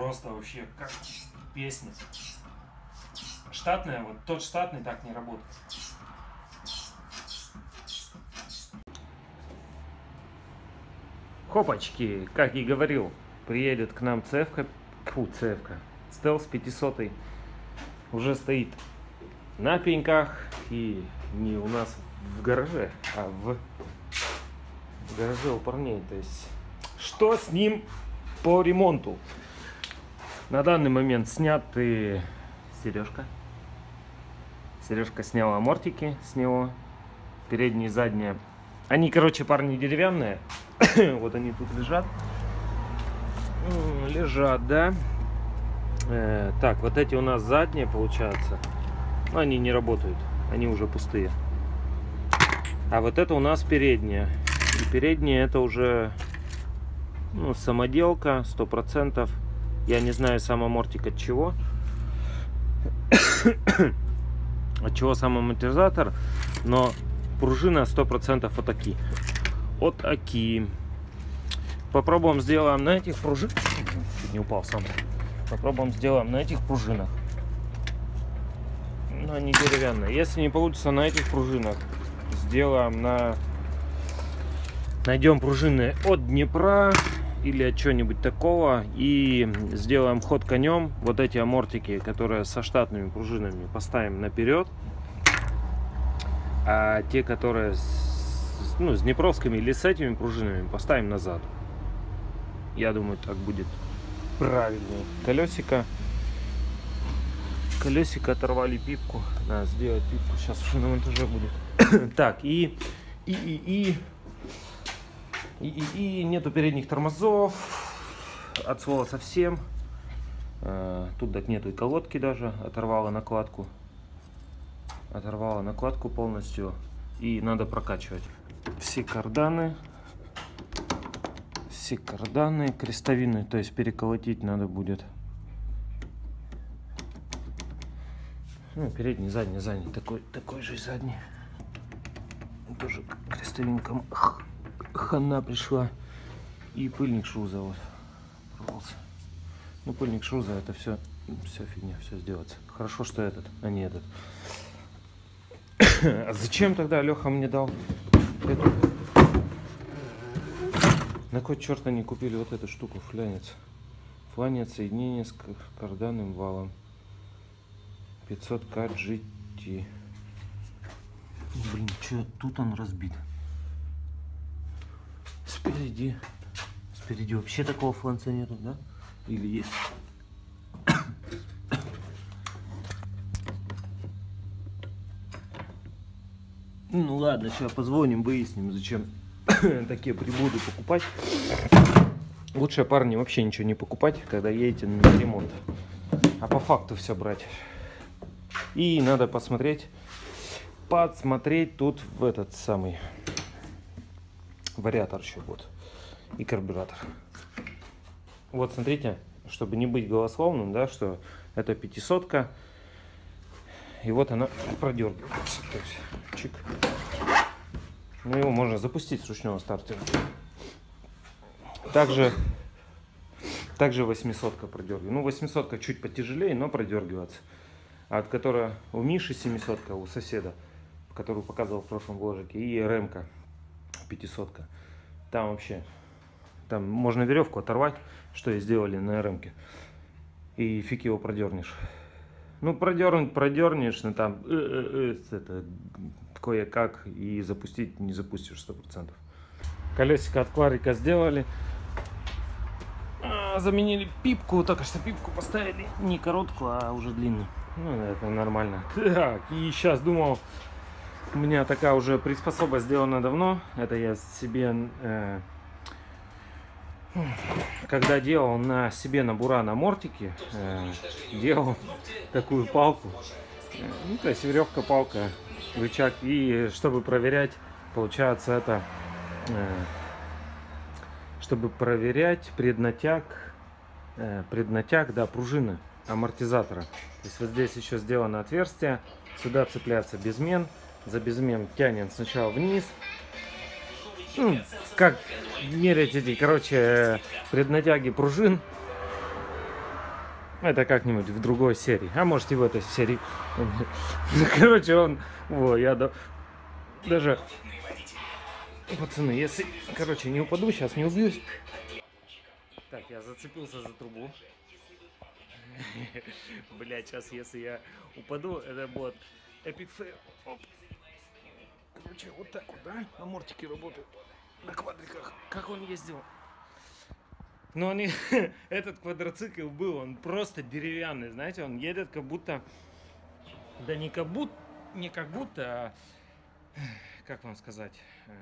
просто вообще как песня. Штатная, вот тот штатный так не работает. Хопачки, как и говорил, приедет к нам цевка, Стелс 500 уже стоит на пеньках и не у нас в гараже, а в гараже у парней. То есть, что с ним по ремонту? На данный момент сняты Сережка. Сережка сняла амортики с него, передние и задние. Они, короче, парни деревянные. Вот они тут лежат. Лежат, да. Так, вот эти у нас задние, получается. Они не работают, они уже пустые. А вот это у нас передние. И передние это уже самоделка, 100%. Я не знаю сам амортик от чего. От чего сам амортизатор. Но пружина 100% от Аки. От Аки. Попробуем сделаем на этих пружинах. Чуть не упал сам. Попробуем сделаем на этих пружинах. Но они деревянные. Если не получится на этих пружинах, сделаем на... Найдем пружины от Днепра или от чего-нибудь такого. И сделаем ход конем. Вот эти амортики, которые со штатными пружинами, поставим наперед. А те, которые с днепровскими или с этими пружинами, поставим назад. Я думаю, так будет правильнее. Колесико оторвали пипку. Надо сделать пипку. Сейчас в шиномонтаже будет. Так, и нету передних тормозов. От слова совсем. Тут так нету и колодки даже. Оторвала накладку. Оторвала накладку полностью. И надо прокачивать. Все карданы, крестовины, то есть переколотить надо будет. Передний, задний, такой же задний. Тоже крестовинкам хана пришла. И пыльник шруза вот порвался. Пыльник шруза это все фигня, все сделается. Хорошо, что этот, а не этот. А зачем тогда Леха мне дал эту? На кой черт они купили вот эту штуку, флянец? Фланец соединение с карданным валом. 500К GT. Блин, что тут он разбит? Спереди вообще такого фланца нету, да? Или есть? Ну ладно, сейчас позвоним, выясним, зачем такие приблуды покупать. Лучше, парни, вообще ничего не покупать, когда едете на ремонт. А по факту все брать. И надо подсмотреть тут в этот самый вариатор еще вот. И карбюратор. Вот смотрите, чтобы не быть голословным, да, что это 500-ка. И вот она продергивается. То есть, чик. Его можно запустить с ручного стартера. Также 800-ка продергивается. 800-ка чуть потяжелее, но продергивается. А от которой у Миши 700-ка, у соседа, которую показывал в прошлом вложике, и РМ-ка 500-ка. Там вообще, там можно веревку оторвать, что и сделали на РМ-ке. И фиг его продернешь. Продернешь, но там это кое-как, и запустить не запустишь 100%. Колесико от Кларика сделали. Заменили пипку, только что пипку поставили не короткую, а уже длинную. Это нормально. Так, и сейчас думал, у меня такая уже приспособа сделана давно. Это я себе, когда делал на себе на Буран амортики, делал такую палку. То есть веревка, палка, рычаг. И чтобы проверять, получается, это чтобы проверять преднатяг, да, пружины амортизатора. То есть вот здесь еще сделано отверстие, сюда цепляется безмен, за безмен тянем сначала вниз. Как мерять эти, короче, преднатяги пружин. Это как-нибудь в другой серии. А может и в этой серии. Короче, он... Во, я даже... Пацаны, если... Короче, не упаду, сейчас не убьюсь. Так, я зацепился за трубу. Блять, сейчас если я упаду, это будет эпик фейл. Короче, вот так вот, да? Амортики работают на квадриках. Как он ездил? Но он этот квадроцикл был, он просто деревянный, знаете, он едет как будто, да не как будто, а, как вам сказать,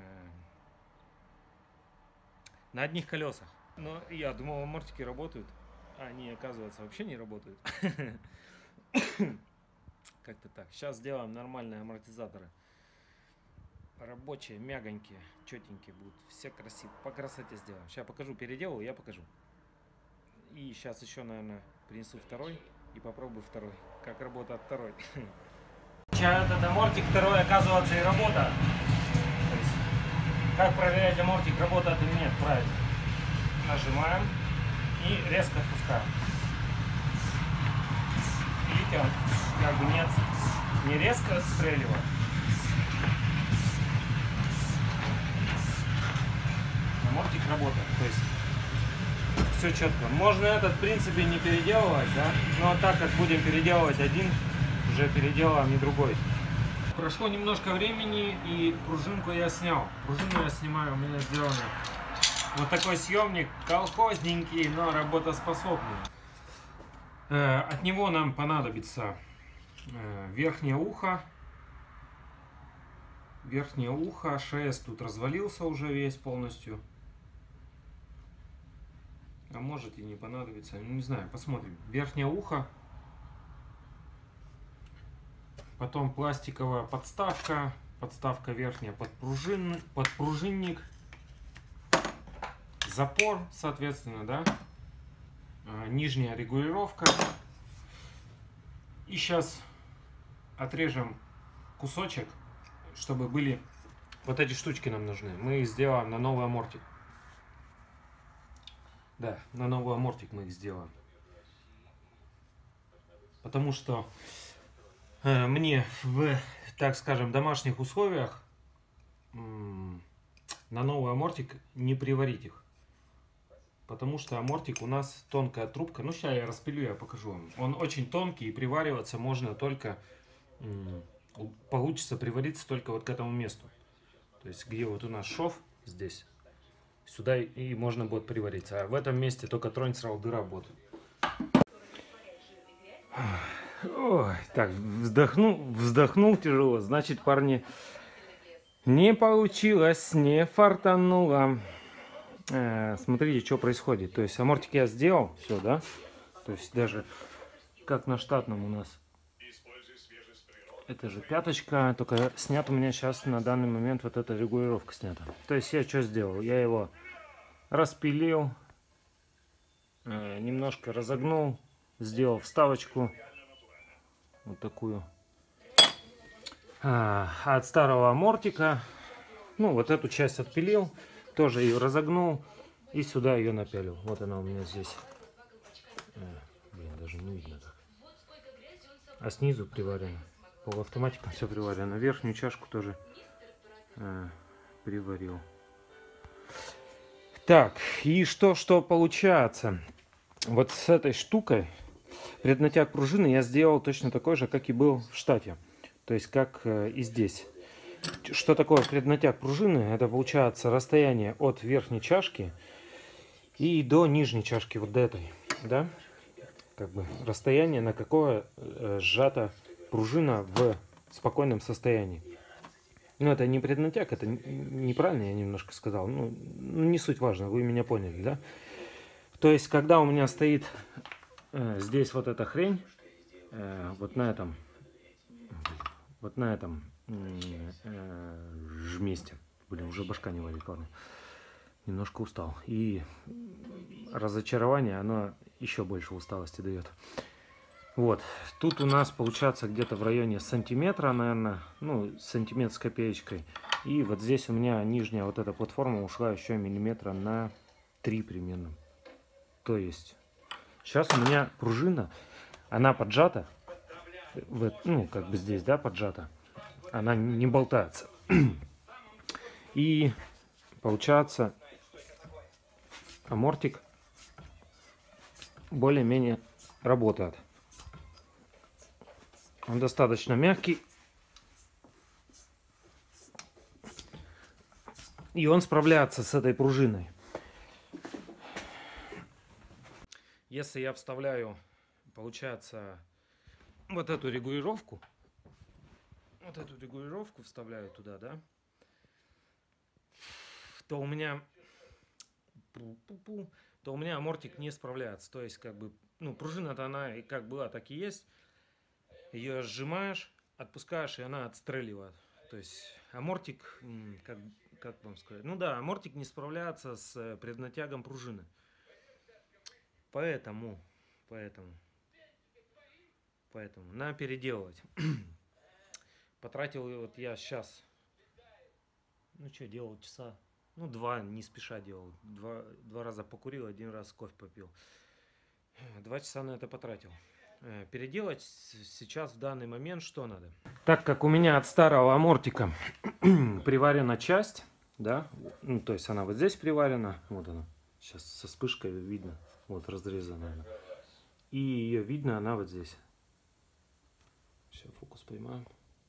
на одних колесах. Но я думал, амортики работают, а они, оказывается, вообще не работают. Как-то так. Сейчас сделаем нормальные амортизаторы. Рабочие, мягонькие, четенькие будут. Все красиво. По красоте сделаем. Сейчас покажу, переделаю, я покажу. И сейчас еще, наверное, принесу второй и попробую второй. Как работает второй. Сейчас этот амортик второй, оказывается, и работает. То есть, как проверять, амортик работает или нет? Правильно. Нажимаем и резко отпускаем. Видите, он как бы не резко отстреливает. Амортик работает, то есть все четко. Можно этот, в принципе, не переделывать, да? Но так как будем переделывать один, уже переделаем не другой. Прошло немножко времени, и пружинку я снял. Пружину я снимаю, у меня сделано вот такой съемник, колхозненький, но работоспособный. От него нам понадобится верхнее ухо. Верхнее ухо, ШС тут развалился уже весь полностью. А может и не понадобится, не знаю, посмотрим. Верхнее ухо. Потом пластиковая подставка. Подставка верхняя под пружинник. Запор, соответственно, да. Нижняя регулировка. И сейчас отрежем кусочек, чтобы были вот эти штучки нам нужны. Мы их сделаем на новый амортик. Да, на новый амортик мы их сделаем. Потому что мне в, так скажем, домашних условиях на новый амортик не приварить их. Потому что амортик у нас тонкая трубка. Ну, сейчас я распилю, я покажу вам. Он очень тонкий, и привариваться можно только... Получится привариться только вот к этому месту. То есть, где вот у нас шов, здесь. Сюда и можно будет привариться. А в этом месте только тронь, сразу дыра будет. Ой, так, вздохнул тяжело. Значит, парни, не получилось, не фартануло. Смотрите, что происходит. То есть, амортик я сделал, все, да? То есть, даже как на штатном у нас. Это же пяточка, только снят у меня сейчас на данный момент вот эта регулировка снята. То есть я что сделал? Я его распилил, немножко разогнул, сделал вставочку вот такую. От старого амортика, ну вот эту часть отпилил, тоже ее разогнул и сюда ее напялил. Вот она у меня здесь. Блин, даже не видно так. А снизу приварено. Полуавтоматиком все приварено. Верхнюю чашку тоже приварил. Так, и что получается? Вот с этой штукой преднатяг пружины я сделал точно такой же, как и был в штате. То есть, как и здесь. Что такое преднатяг пружины? Это получается расстояние от верхней чашки и до нижней чашки, вот до этой. Да? Как бы расстояние, на какое сжата пружина в спокойном состоянии. Ну, это не преднатяг, это неправильно я немножко сказал. Ну, не суть важно, вы меня поняли, да? То есть, когда у меня стоит здесь вот эта хрень, вот на этом месте. Блин, уже башка не валит, ладно. Немножко устал. И разочарование, оно еще больше усталости дает. Вот, тут у нас получается где-то в районе сантиметра, наверное, ну, сантиметр с копеечкой. И вот здесь у меня нижняя вот эта платформа ушла еще миллиметра на 3 примерно. То есть, Сейчас у меня пружина, она поджата, ну, как бы здесь, да, поджата, она не болтается. И получается, амортик более-менее работает. Он достаточно мягкий. И он справляется с этой пружиной. Если я вставляю, получается, вот эту регулировку вставляю туда, да, то у меня амортик не справляется. То есть, как бы, ну, пружина-то она и как была, так и есть. Ее сжимаешь, отпускаешь, и она отстреливает. То есть амортик, как вам сказать? Ну да, амортик не справляется с преднатягом пружины. Поэтому надо переделывать. Потратил вот я сейчас, ну что, делал часа, ну 2, не спеша делал. Два раза покурил, 1 раз кофе попил. 2 часа на это потратил. Переделать сейчас в данный момент что надо? Так как у меня от старого амортика приварена часть, да, ну то есть она вот здесь приварена, вот она, сейчас со вспышкой видно, вот разрезанная, и ее видно, она вот здесь. Сейчас фокус поймаем.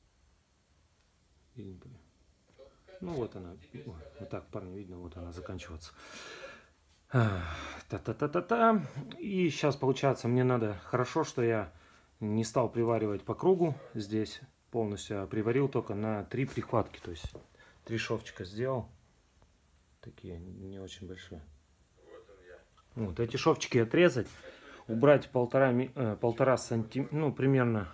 Ну вот она, вот так, парни, видно, вот она заканчивается. Та-та-та-та-та. И сейчас получается мне надо, хорошо, что я не стал приваривать по кругу здесь полностью, а приварил только на 3 прихватки, то есть 3 шовчика сделал, такие не очень большие. Вот эти шовчики отрезать, убрать 1,5 сантиметра, ну примерно,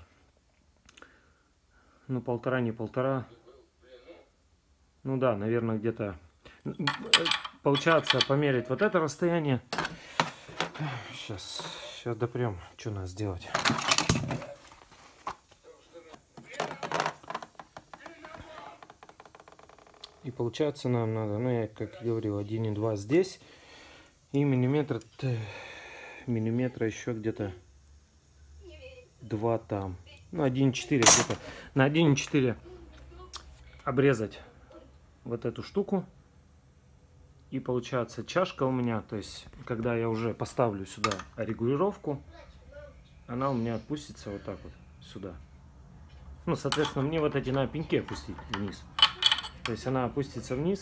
ну 1,5, не 1,5, ну да, наверное где-то. Получается померить вот это расстояние. Сейчас допрем, что надо сделать. И получается нам надо, ну я как говорил, 1,2 здесь и миллиметра еще где-то 2 там. Ну 1,4 где-то. На 1,4 обрезать вот эту штуку. И получается чашка у меня, то есть когда я уже поставлю сюда регулировку, она у меня опустится вот так вот сюда. Ну, соответственно, мне вот эти надо пеньки опустить вниз. То есть она опустится вниз.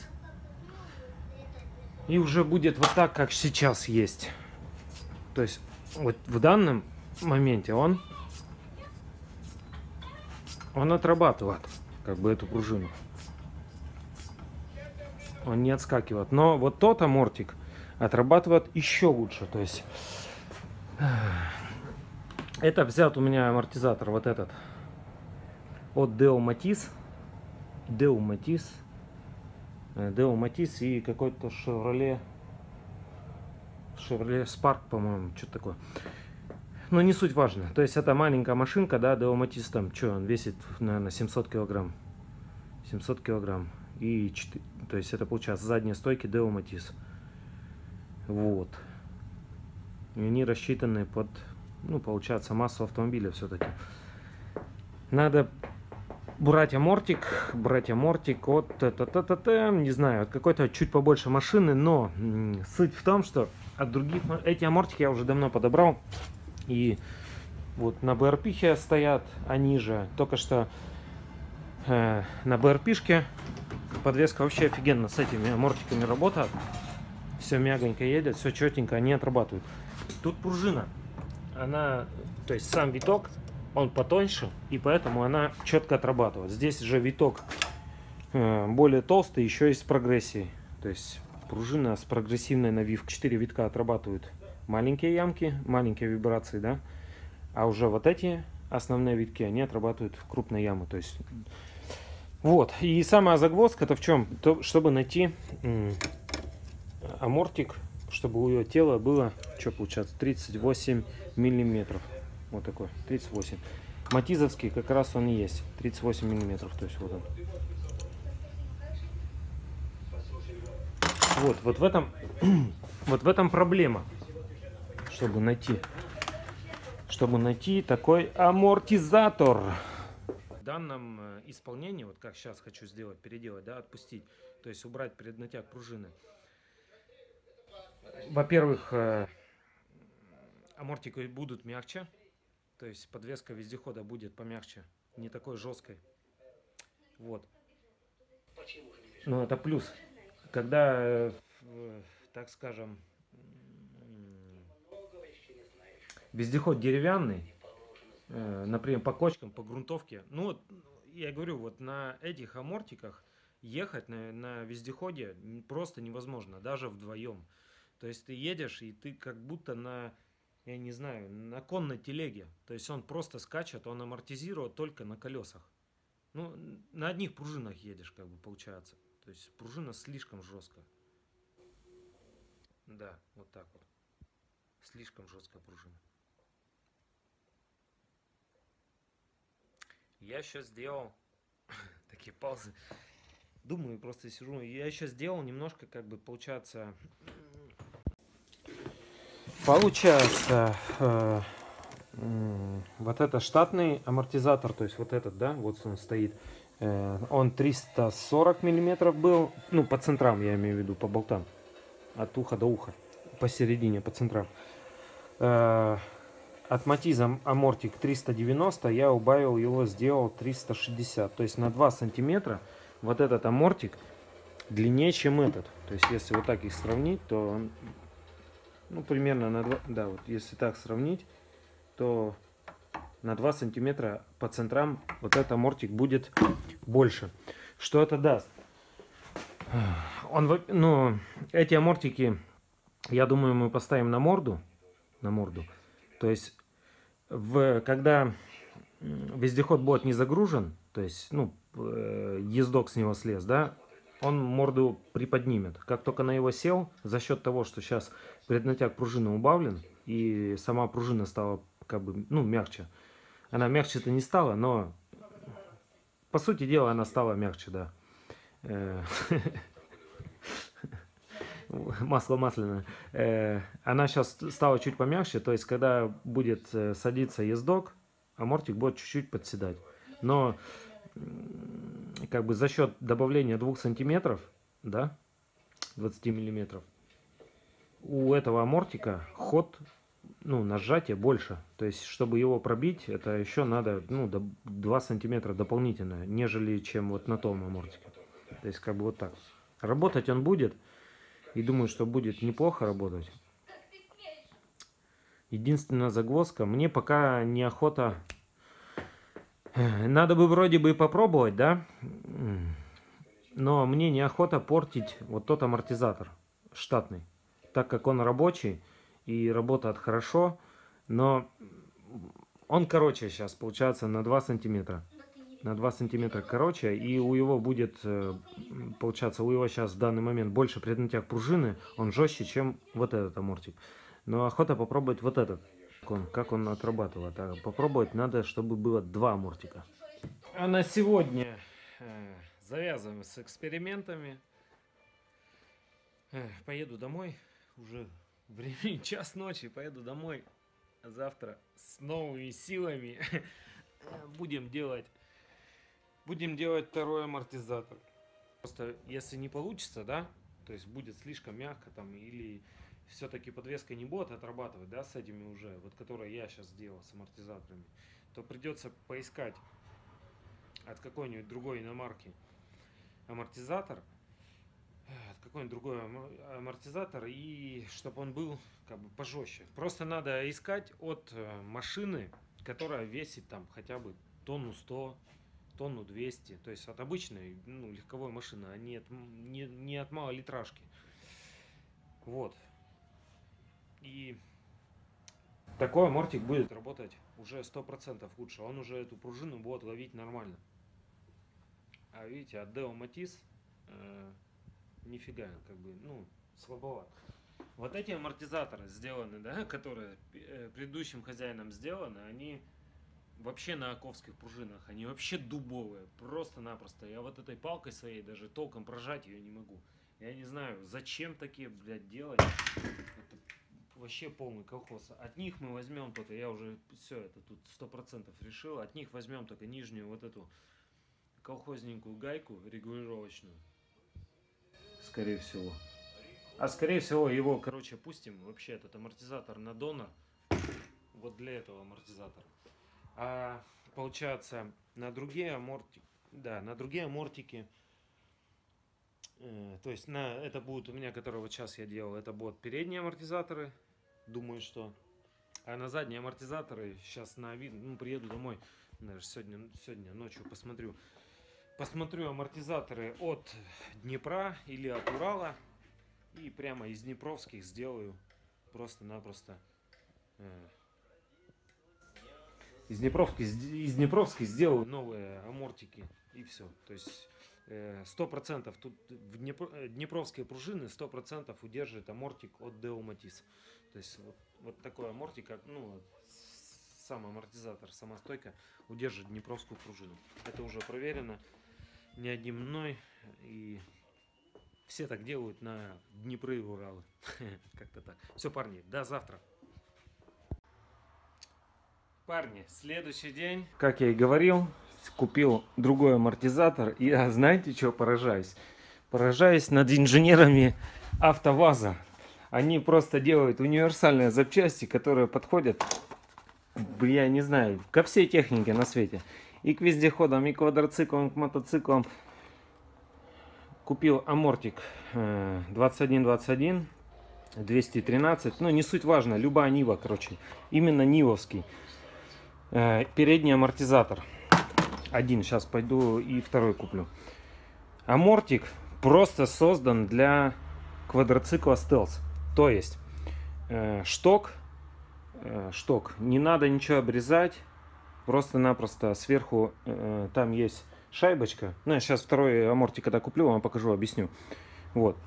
И уже будет вот так, как сейчас есть. То есть вот в данном моменте он отрабатывает как бы эту пружину. Он не отскакивает. Но вот тот амортик отрабатывает еще лучше. То есть это взят у меня амортизатор вот этот от Deo Matiz и какой-то Chevrolet Spark, по-моему, что-то такое. Но не суть важно. То есть это маленькая машинка, да, Deo Matiz, там, что, он весит, наверное, 700 килограмм. 700 килограмм. И 4, то есть это получается задние стойки Deo Matiz. Вот. И они рассчитаны под, ну, получается, массу автомобиля все-таки. Надо брать амортик от, не знаю, от какой-то чуть побольше машины, но суть в том, что от других, эти амортики я уже давно подобрал. И вот на БРП стоят, они же, только что на БРП-шке подвеска вообще офигенно с этими амортиками работает. Все мягонько едет, все четенько, они отрабатывают. Тут пружина, она, то есть сам виток, он потоньше, и поэтому она четко отрабатывает. Здесь же виток более толстый, еще и с прогрессией. То есть пружина с прогрессивной навивкой. 4 витка отрабатывают маленькие ямки, маленькие вибрации, да. А уже вот эти основные витки, они отрабатывают крупные ямы. То есть вот. И самая загвоздка-то в чем? То, чтобы найти амортик, чтобы у ее тела было, что получается, 38 миллиметров. Вот такой, 38. Матизовский как раз он и есть, 38 миллиметров. То есть вот он. Вот в этом проблема. чтобы найти такой амортизатор. В данном исполнении, вот как сейчас хочу сделать, переделать, да, отпустить, то есть убрать преднатяг пружины. Во-первых, амортики будут мягче, то есть подвеска вездехода будет помягче, не такой жесткой. Вот. Но это плюс. Когда, так скажем, вездеход деревянный, например, по кочкам, по грунтовке, ну вот, я говорю, вот на этих амортиках ехать на вездеходе просто невозможно, даже вдвоем. То есть ты едешь, и ты как будто на, я не знаю, на конной телеге. То есть он просто скачет, он амортизирует только на колесах. Ну, на одних пружинах едешь, как бы, получается. То есть пружина слишком жесткая. Да, вот так вот. Слишком жесткая пружина. Я сейчас сделал такие паузы. Думаю, просто сижу. Я еще сделал немножко, как бы, получается, вот это штатный амортизатор, то есть вот этот, да, вот он стоит. Он 340 миллиметров был, ну, по центрам, я имею в виду, по болтам. От уха до уха, посередине, по центрам. От Матиза амортик 390, я убавил его, сделал 360. То есть на 2 сантиметра вот этот амортик длиннее, чем этот. То есть если вот так их сравнить, то он, ну, примерно на 2, да, вот если так сравнить, то на 2 сантиметра по центрам вот этот амортик будет больше. Что это даст? Ну, эти амортики, я думаю, мы поставим на морду. То есть, когда вездеход будет не загружен, то есть, ну, ездок с него слез, да, он морду приподнимет. Как только на его сел, за счет того, что сейчас преднатяг пружины убавлен, и сама пружина стала, как бы, ну, мягче. Она мягче-то не стала, но, по сути дела, она стала мягче, да. Масло масляное. Она сейчас стала чуть помягче, то есть когда будет садиться ездок, амортик будет чуть-чуть подседать. Но как бы за счет добавления 2 сантиметров, да, 20 миллиметров, у этого амортика ход, ну, на сжатие больше. То есть чтобы его пробить, это еще надо, ну, 2 сантиметра дополнительно, нежели чем вот на том амортике. То есть как бы вот так. Работать он будет. И думаю, что будет неплохо работать. Единственная загвоздка. Мне пока неохота. Надо бы вроде бы попробовать, да? Но мне неохота портить вот тот амортизатор штатный. Так как он рабочий и работает хорошо. Но он короче сейчас получается на 2 сантиметра. На 2 сантиметра короче, и у его будет, получаться, у его сейчас в данный момент больше преднатяг пружины, он жестче, чем вот этот амортик. Но охота попробовать вот этот, как он отрабатывает. А попробовать надо, чтобы было 2 амортика. А на сегодня завязываем с экспериментами. Поеду домой, уже времени 1 ночи, поеду домой. А завтра с новыми силами будем делать второй амортизатор. Просто если не получится, да, то есть будет слишком мягко там, или все-таки подвеска не будет отрабатывать, да, с этими уже, вот которые я сейчас сделал с амортизаторами, то придется поискать от какой-нибудь другой иномарки амортизатор, и чтобы он был как бы пожестче. Просто надо искать от машины, которая весит там хотя бы тонну 100, тонну 200, то есть от обычной, ну, легковой машины, а не от малолитражки. Вот. И такой амортик будет работать уже 100% лучше. Он уже эту пружину будет ловить нормально. А видите, от Deo Matiz нифига, как бы, ну, слабоват. Вот эти амортизаторы сделаны, да, которые предыдущим хозяином сделаны, они вообще на оковских пружинах, они вообще дубовые, просто-напросто. Я вот этой палкой своей даже толком прожать ее не могу. Я не знаю, зачем такие, блядь, делать. Это вообще полный колхоз. От них мы возьмем только, я уже все это тут 100% решил, от них возьмем только нижнюю вот эту колхозненькую гайку регулировочную. Скорее всего. А скорее всего его, короче, пустим вообще этот амортизатор на донор. Вот для этого амортизатора. А получается на другие амортики, да, на другие амортики, то есть на это будут у меня, который вот сейчас я делал, это будут передние амортизаторы, думаю, что. А на задние амортизаторы сейчас на вид, ну, приеду домой, даже сегодня ночью посмотрю амортизаторы от Днепра или от Урала и прямо из Днепровских сделаю просто-напросто. Из Днепровских сделаю новые амортики и все. То есть 100% тут в Днепровские пружины 100% удержит амортик от Део Матис. То есть вот такой амортик, ну, сам амортизатор, сама стойка удержит днепровскую пружину. Это уже проверено не одним мной, и все так делают на Днепры и Уралы. Как-то так. Все, парни, до завтра. Парни, следующий день, как я и говорил, купил другой амортизатор, и я, знаете, что поражаюсь? Поражаюсь над инженерами АвтоВАЗа. Они просто делают универсальные запчасти, которые подходят, я не знаю, ко всей технике на свете. И к вездеходам, и к квадроциклам, к мотоциклам. Купил амортик 2121, 213, ну не суть важно, любая Нива, короче, именно нивовский. Передний амортизатор. Один, сейчас пойду и второй куплю. Амортик просто создан для квадроцикла Stealth. То есть шток, не надо ничего обрезать, просто-напросто сверху там есть шайбочка. Ну, я сейчас второй амортик, когда куплю, вам покажу, объясню. Вот.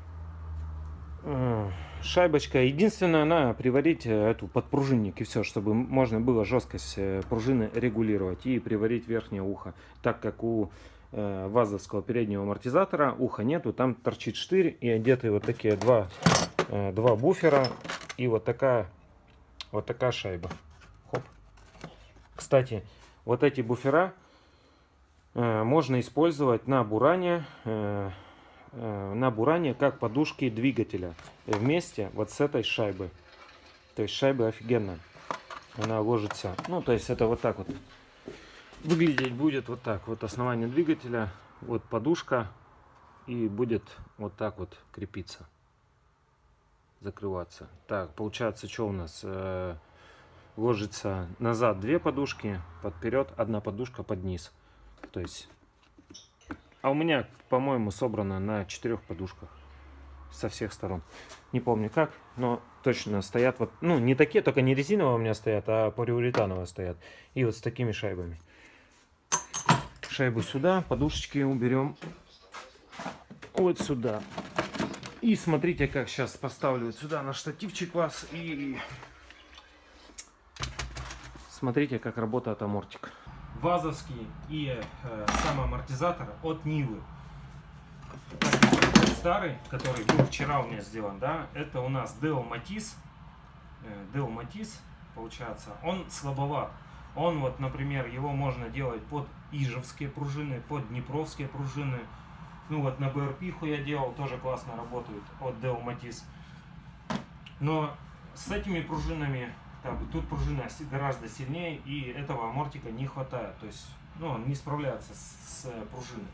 Шайбочка. Единственное, она приварить эту подпружинник и все, чтобы можно было жесткость пружины регулировать и приварить верхнее ухо. Так как у вазовского переднего амортизатора уха нету, там торчит штырь и одеты вот такие два буфера и вот такая шайба. Хоп. Кстати, вот эти буфера можно использовать на буране как подушки двигателя вместе вот с этой шайбой. То есть шайба офигенная. Она ложится. Ну, то есть это вот так вот. Выглядеть будет вот так. Вот основание двигателя, вот подушка, и будет вот так вот крепиться. Закрываться. Так, получается, что у нас? Ложится назад две подушки, вперед одна подушка под низ. То есть... А у меня, по-моему, собрано на 4 подушках со всех сторон. Не помню как, но точно стоят вот, ну, не такие, только не резиновые у меня стоят, а полиуретановые стоят. И вот с такими шайбами. Шайбу сюда, подушечки уберем вот сюда. И смотрите, как сейчас поставлю вот сюда на штативчик вас. И смотрите, как работает амортик. Вазовский и сам амортизатор от Нивы. Старый, который был вчера у меня сделан, да, это у нас Део Матис. Део Матис, получается, он слабоват. Он вот, например, его можно делать под ижевские пружины, под днепровские пружины. Ну вот на БРП-ху я делал, тоже классно работают от Део Матис. Но с этими пружинами, тут пружина гораздо сильнее, и этого амортика не хватает. То есть, ну, он не справляется с пружиной.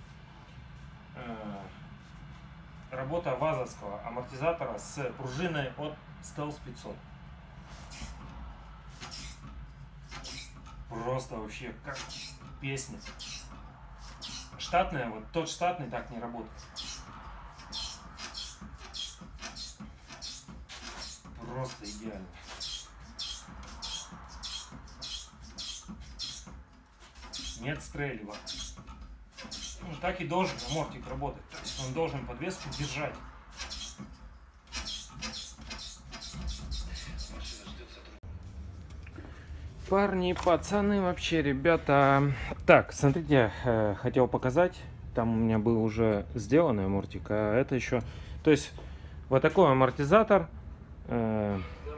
Работа вазовского амортизатора с пружиной от Stealth 500. Просто вообще как песня. Штатная, вот тот штатный так не работает. Просто идеально. Нет стрелива. Ну, так и должен амортик работать. То есть он должен подвеску держать. Парни, пацаны, вообще, ребята. Так, смотрите, хотел показать. Там у меня был уже сделанный амортик, а это еще. То есть вот такой амортизатор.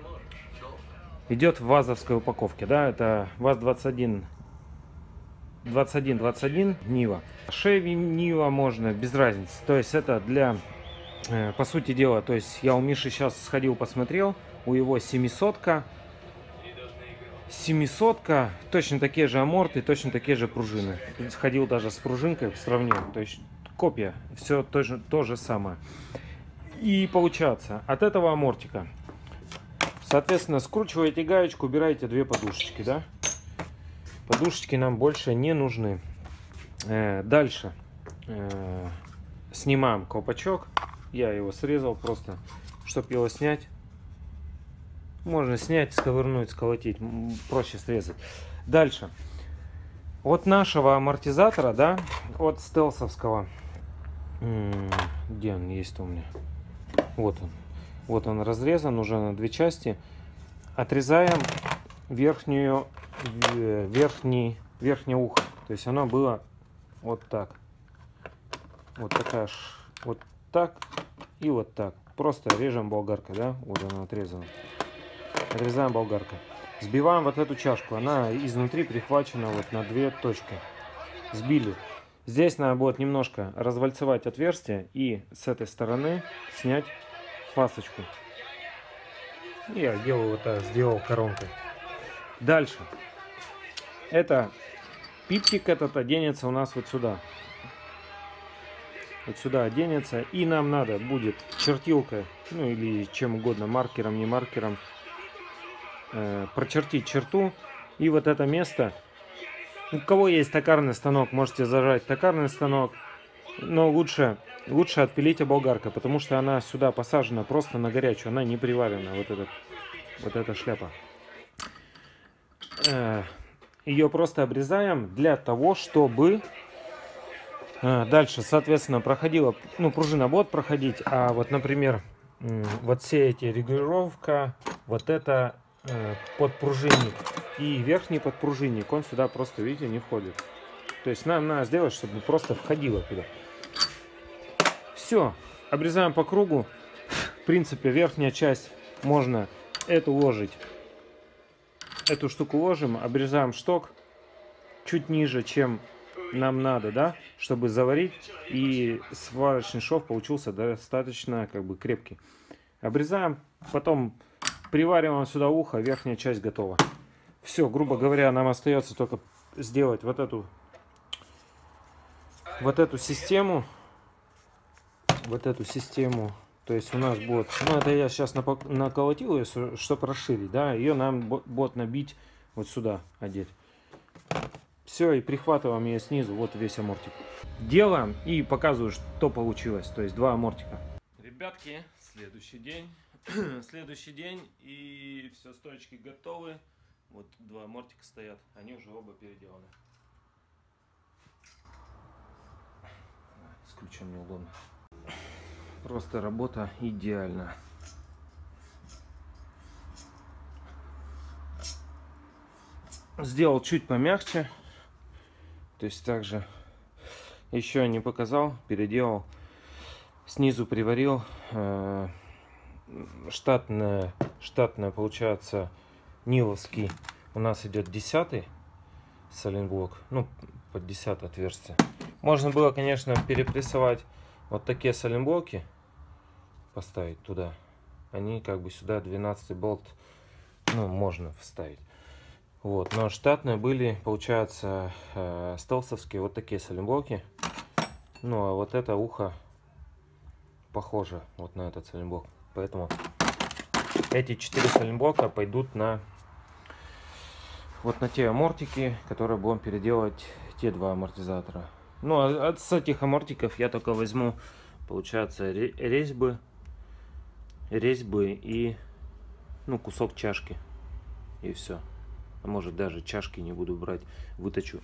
идет в вазовской упаковке, да, это ВАЗ-21 Нива. Chevy Нива можно, без разницы. То есть это для, по сути дела, то есть я у Миши сейчас сходил, посмотрел, у его 700-ка, точно такие же аморты, точно такие же пружины. Сходил даже с пружинкой, сравнил, то есть копия, все то же самое. И получается, от этого амортика, соответственно, скручиваете гаечку, убираете две подушечки, да? Подушечки нам больше не нужны. Дальше снимаем колпачок. Я его срезал просто, чтобы его снять. Можно снять, сковырнуть, сколотить. Проще срезать. Дальше. От нашего амортизатора, да, от стелсовского. Где он есть у меня? Вот он. Вот он разрезан уже на две части. Отрезаем верхнее ухо. То есть оно было вот так. Вот такая, вот так и вот так. Просто режем болгаркой, да? Вот она отрезана. Отрезаем болгаркой. Сбиваем вот эту чашку. Она изнутри прихвачена вот на две точки. Сбили. Здесь надо будет немножко развальцевать отверстие и с этой стороны снять фасочку. Я делаю вот так, сделал коронкой. Дальше. Это пиптик этот оденется у нас вот сюда. Вот сюда оденется. И нам надо будет чертилкой, ну или чем угодно, маркером, не маркером, прочертить черту. И вот это место. У кого есть токарный станок, можете зажать токарный станок. Но лучше отпилить болгаркой, потому что она сюда посажена просто на горячую. Она не приварена, вот эта шляпа. Ее просто обрезаем для того, чтобы дальше, соответственно, проходила, ну, пружина будет проходить, а вот, например, вот все эти регулировка, вот это подпружинник и верхний подпружинник, он сюда просто, видите, не входит. То есть нам надо сделать, чтобы просто входило туда. Все, обрезаем по кругу. В принципе, верхняя часть можно эту ложить. Эту штуку ложим, обрезаем шток чуть ниже, чем нам надо, да, чтобы заварить, и сварочный шов получился достаточно как бы крепкий. Обрезаем, потом привариваем сюда ухо, верхняя часть готова. Все, грубо говоря, нам остается только сделать вот эту систему. То есть у нас будет, ну это я сейчас наколотил ее, чтобы расширить, да, ее нам будет набить вот сюда, одеть. Все, и прихватываем ее снизу, вот весь амортик. Делаем и показываю, что получилось, то есть два амортика. Ребятки, следующий день, и все, стоечки готовы. Вот два амортика стоят, они уже оба переделаны. С ключом неудобно. Просто работа идеальна. Сделал чуть помягче. То есть также еще не показал, переделал. Снизу приварил. Штатная получается, ниловский. У нас идет 10-й саленблок. Ну, под 10 отверстие. Можно было, конечно, перепрессовать вот такие саленблоки, поставить туда. Они как бы сюда 12 болт, ну, можно вставить. Вот, но штатные были, получается, стелсовские вот такие саленблоки. Ну, а вот это ухо похоже вот на этот саленблок. Поэтому эти 4 саленблока пойдут на вот на те амортики, которые будем переделать те два амортизатора. Ну, а с этих амортиков я только возьму, получается, резьбы и, ну, кусок чашки. И все. А может, даже чашки не буду брать. Выточу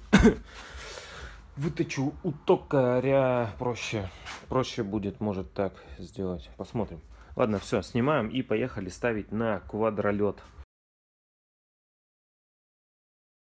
у токаря. Проще будет, может, так сделать. Посмотрим. Ладно, все, снимаем и поехали ставить на квадролет.